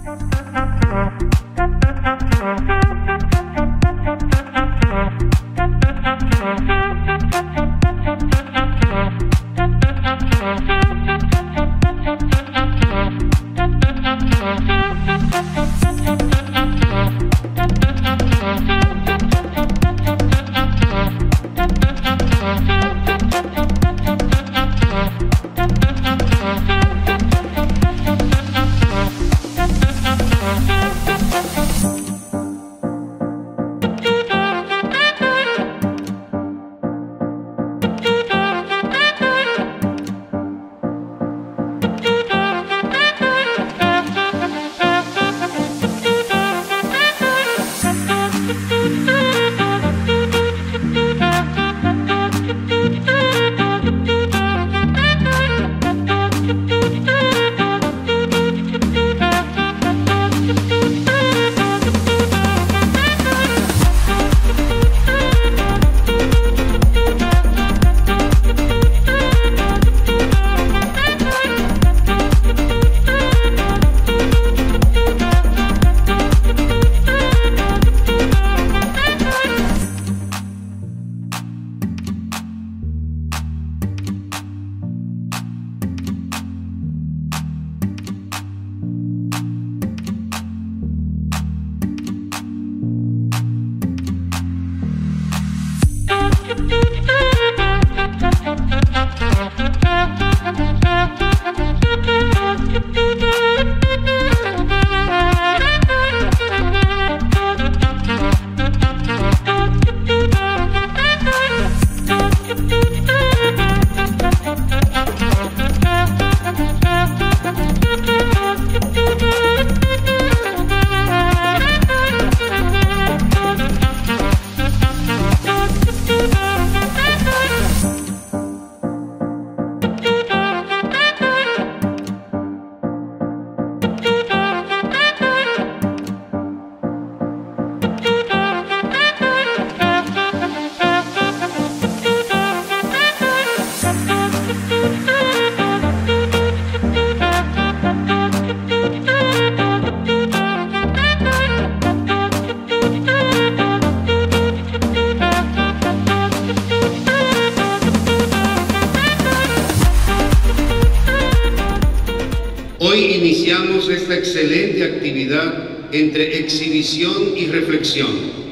Hoy iniciamos esta excelente actividad entre exhibición y reflexión,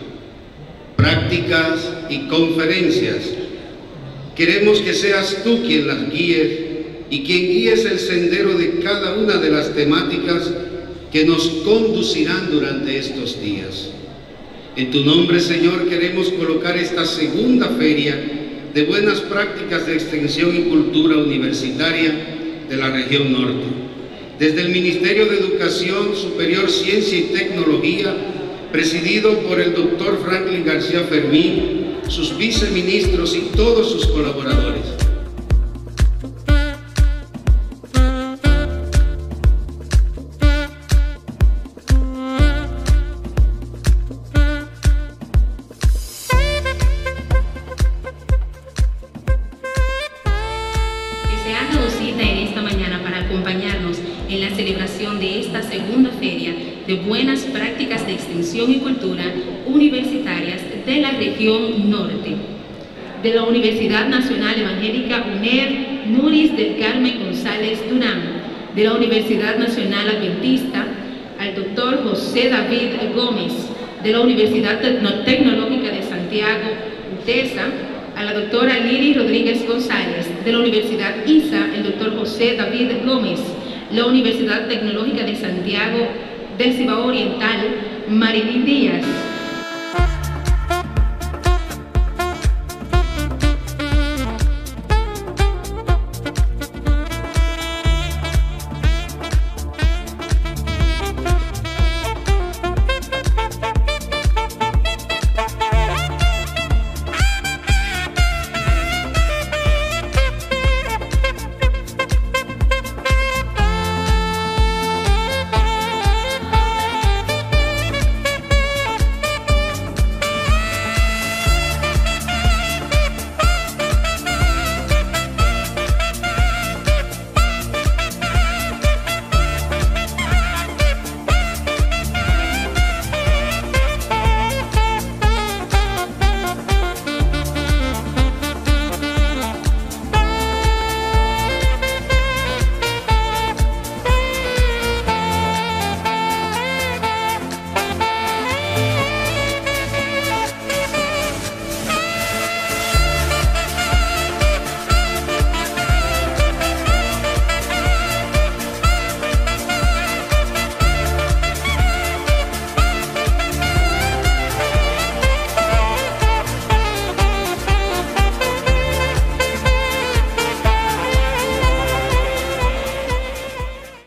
prácticas y conferencias. Queremos que seas tú quien las guíe y quien guíes el sendero de cada una de las temáticas que nos conducirán durante estos días. En tu nombre, Señor, queremos colocar esta segunda feria de buenas prácticas de extensión y cultura universitaria de la región norte. Desde el Ministerio de Educación Superior, Ciencia y Tecnología, presidido por el Dr. Franklin García Fermín, sus viceministros y todos sus colaboradores. En la celebración de esta segunda feria de buenas prácticas de extensión y cultura universitarias de la región norte, de la Universidad Nacional Evangélica UNER Nuris del Carmen González Durán, de la Universidad Nacional Adventista, al doctor José David Gómez, de la Universidad Tecnológica de Santiago, UTESA, a la doctora Lili Rodríguez González, de la Universidad ISA, el doctor José David Gómez, la Universidad Tecnológica de Santiago del Cibao Oriental, Marilyn Díaz,